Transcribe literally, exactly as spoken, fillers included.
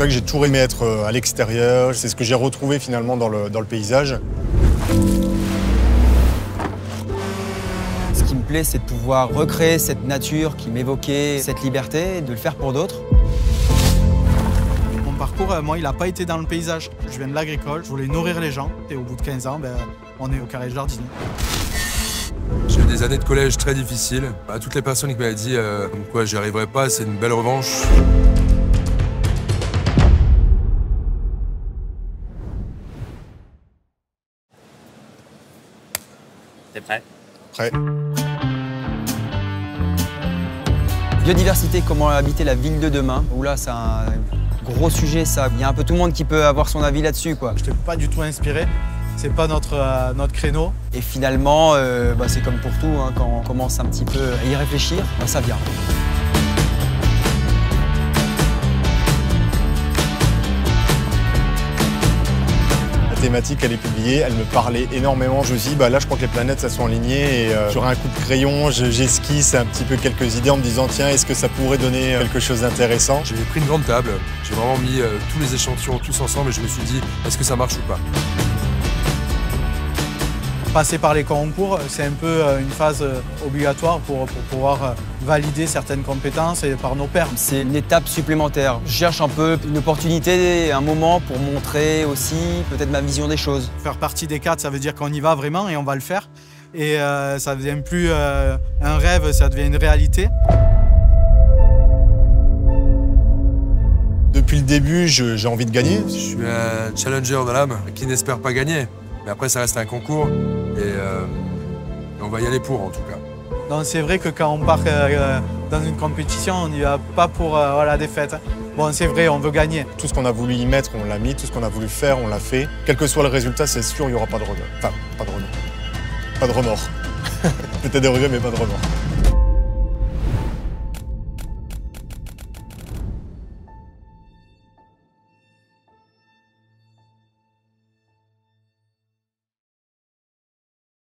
vrai que j'ai toujours aimé être à l'extérieur. C'est ce que j'ai retrouvé finalement dans le, dans le paysage. Ce qui me plaît, c'est de pouvoir recréer cette nature qui m'évoquait, cette liberté, de le faire pour d'autres. Mon parcours, moi, il n'a pas été dans le paysage. Je viens de l'agricole, je voulais nourrir les gens. Et au bout de quinze ans, ben, on est au Carré Jardinier. J'ai eu des années de collège très difficiles. À toutes les personnes qui m'avaient dit euh, comme quoi j'y arriverais pas, c'est une belle revanche. T'es prêt? Prêt. Biodiversité, comment habiter la ville de demain. Oula, c'est un gros sujet, ça. Il y a un peu tout le monde qui peut avoir son avis là-dessus, quoi. Je n'étais pas du tout inspiré. C'est pas notre, euh, notre créneau. Et finalement, euh, bah, c'est comme pour tout, hein, quand on commence un petit peu à y réfléchir, bah, ça vient. La thématique, elle est publiée, elle me parlait énormément. Je me suis dit, bah là, je crois que les planètes, ça sont alignées. Et euh, sur un coup de crayon, j'esquisse un petit peu quelques idées en me disant, tiens, est-ce que ça pourrait donner quelque chose d'intéressant? J'ai pris une grande table, j'ai vraiment mis euh, tous les échantillons tous ensemble et je me suis dit, est-ce que ça marche ou pas? Passer par les concours, c'est un peu une phase obligatoire pour, pour pouvoir valider certaines compétences et par nos pairs. C'est une étape supplémentaire. Je cherche un peu une opportunité, un moment pour montrer aussi peut-être ma vision des choses. Faire partie des cadres, ça veut dire qu'on y va vraiment et on va le faire. Et euh, ça ne devient plus euh, un rêve, ça devient une réalité. Depuis le début, j'ai envie de gagner. Je suis un challenger de l'âme qui n'espère pas gagner. Mais après, ça reste un concours et euh, on va y aller pour, en tout cas. C'est vrai que quand on part euh, dans une compétition, on n'y va pas pour euh, la défaite. Bon, c'est vrai, on veut gagner. Tout ce qu'on a voulu y mettre, on l'a mis. Tout ce qu'on a voulu faire, on l'a fait. Quel que soit le résultat, c'est sûr, il n'y aura pas de regret. Enfin, pas de regret. Pas de remords. Peut-être des regrets, mais pas de remords.